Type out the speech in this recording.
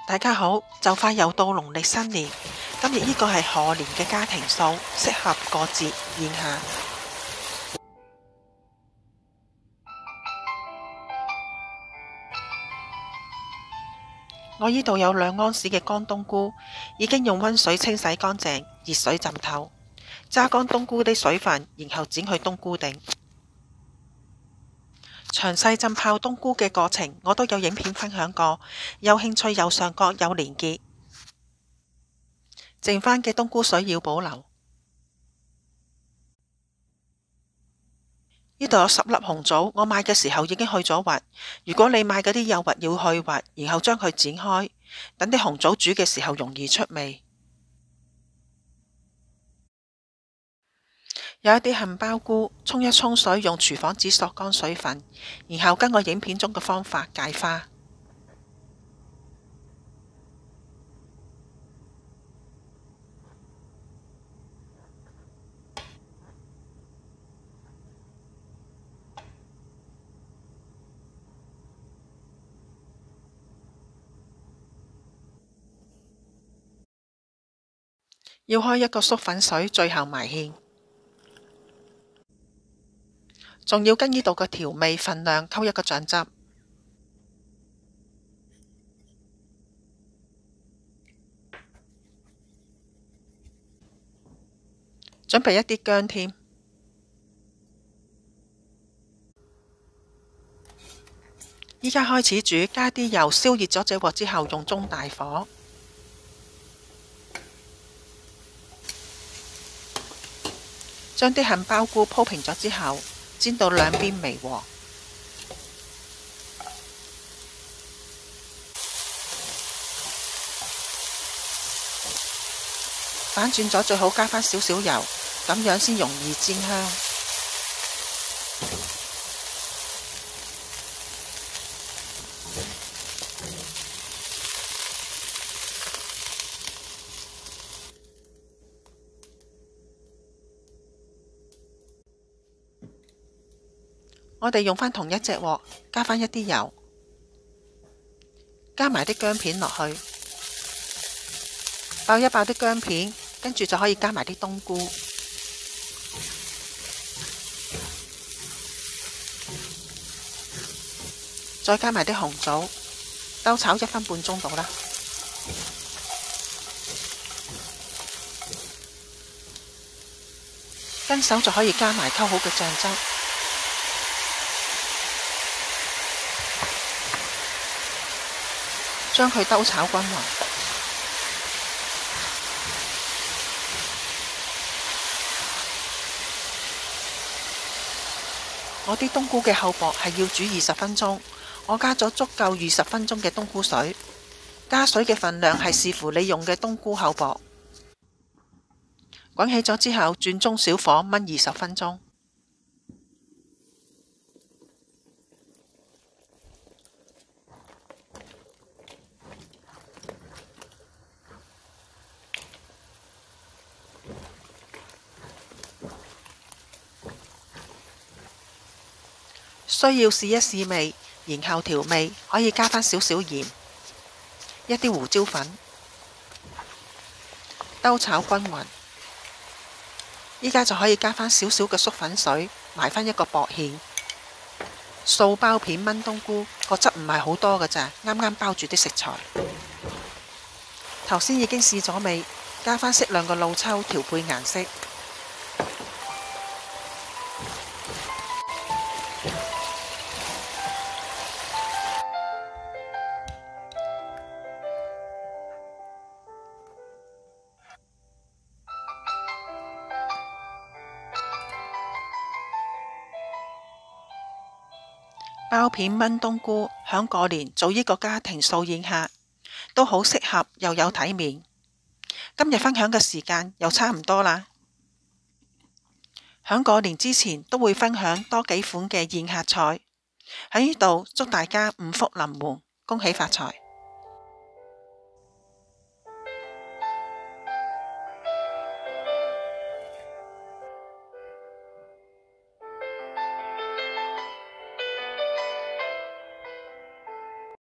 大家好，就快又到農曆新年，今日呢個係賀年嘅家庭餸，適合過節宴客。我呢度有2安士嘅乾冬菇，已經用溫水清洗乾淨，熱水浸透，揸乾冬菇啲水分，然後剪去冬菇頂。詳細浸泡冬菇嘅過程，我都有影片分享過，有興趣右上角有連結。剩返嘅冬菇水要保留。呢度有10粒紅棗，我買嘅時候已經去咗核。如果你買嗰啲有核，要去核，然後將佢剪開，等啲紅棗煮嘅時候容易出味。有一啲杏鮑菇，沖一沖水，用廚房紙索乾水分，然後跟我影片中嘅方法解花。要開一個粟粉水，最後埋芡。仲要跟呢度嘅調味份量溝一個醬汁。準備一啲薑添。依家開始煮，加啲油，燒熱咗隻鑊之後，用中大火。將啲杏鮑菇鋪平咗之後，煎到兩邊微黃。反轉咗最好加返少少油，咁樣先容易煎香。我哋用返同一隻鑊，加返一啲油，加埋啲薑片落去，爆一爆啲薑片，跟住就可以加埋啲冬菇，再加埋啲紅棗，兜炒1分半鐘到啦。跟手就可以加埋溝好嘅醬汁。將佢兜炒均勻。我啲冬菇嘅厚薄係要煮20分鐘，我加咗足夠20分鐘嘅冬菇水。加水嘅份量係視乎你用嘅冬菇厚薄。滾起咗之後，轉中小火燜20分鐘。需要試一試味，然後調味，可以加返少少鹽，一啲胡椒粉，兜炒均勻。依家就可以加返少少嘅粟粉水，埋返一個薄芡，掃包片炆冬菇，個汁唔係好多㗎咋，啱啱包住啲食材。頭先已經試咗味，加返適量嘅老抽調配顏色。包片炆冬菇，響過年做呢個家庭素宴客，都好適合又有體面。今日分享嘅時間又差唔多啦。響過年之前都會分享多幾款嘅宴客菜。喺呢度祝大家五福臨門，恭喜發財。